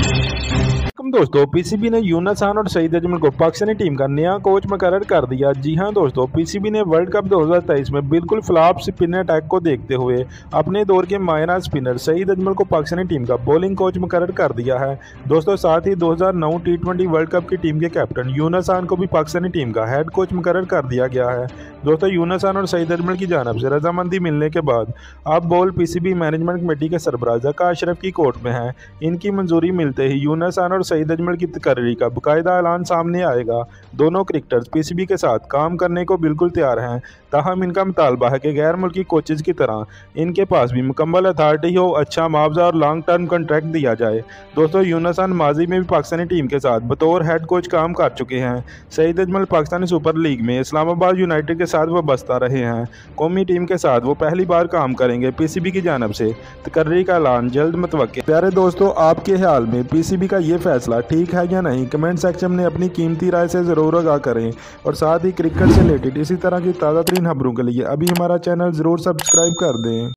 दोस्तों पीसीबी ने यूनुस खान और सईद अजमल को पाकिस्तानी टीम का नया कोच मुकर्रर कर दिया। जी हां दोस्तों, पीसीबी ने वर्ल्ड कप 2023 में बिल्कुल फ्लॉप स्पिन अटैक को देखते हुए अपने दौर के मायना स्पिनर सईद अजमल को पाकिस्तानी टीम का बॉलिंग कोच मुकर्रर कर दिया है। दोस्तों साथ ही 2009 टी20 वर्ल्ड कप की टीम के कैप्टन यूनुस खान को भी पाकिस्तानी टीम का हेड कोच मुकर्रर कर दिया गया है। दोस्तों यूनुस खान और सईद अजमल की जानिब से रजामंदी मिलने के बाद अब बॉल पीसीबी मैनेजमेंट कमेटी के सरबराह ज़का अशरफ की कोर्ट में है। इनकी मंजूरी मिलते ही यूनुस खान और सईद अजमल की तकर्री का बाकायदा ऐलान सामने आएगा। दोनों क्रिकेटर्स पीसीबी के साथ काम करने को बिल्कुल तैयार हैं, ताहम इनका मुतालबा है कि गैर मुल्की कोचेज की तरह इनके पास भी मुकम्मल अथॉरिटी हो, अच्छा मुआवजा और लॉन्ग टर्म कॉन्ट्रैक्ट दिया जाए। दोस्तों यूनुस खान माजी में भी पाकिस्तानी टीम के साथ बतौर हेड कोच काम कर चुके हैं। सईद अजमल पाकिस्तानी सुपर लीग में इस्लामाबाद यूनाइटेड के साथ वाबस्ता रहे हैं। कौमी टीम के साथ वो पहली बार काम करेंगे। पीसीबी की जानिब से तकर्री का ऐलान जल्द मुतवक्किल। प्यारे दोस्तों, आपके ख्याल में पीसीबी का ये फैसला ठीक है या नहीं? कमेंट सेक्शन में अपनी कीमती राय से ज़रूर आगाह करें और साथ ही क्रिकेट से रिलेटेड इसी तरह की ताज़ा तरीन खबरों के लिए अभी हमारा चैनल ज़रूर सब्सक्राइब कर दें।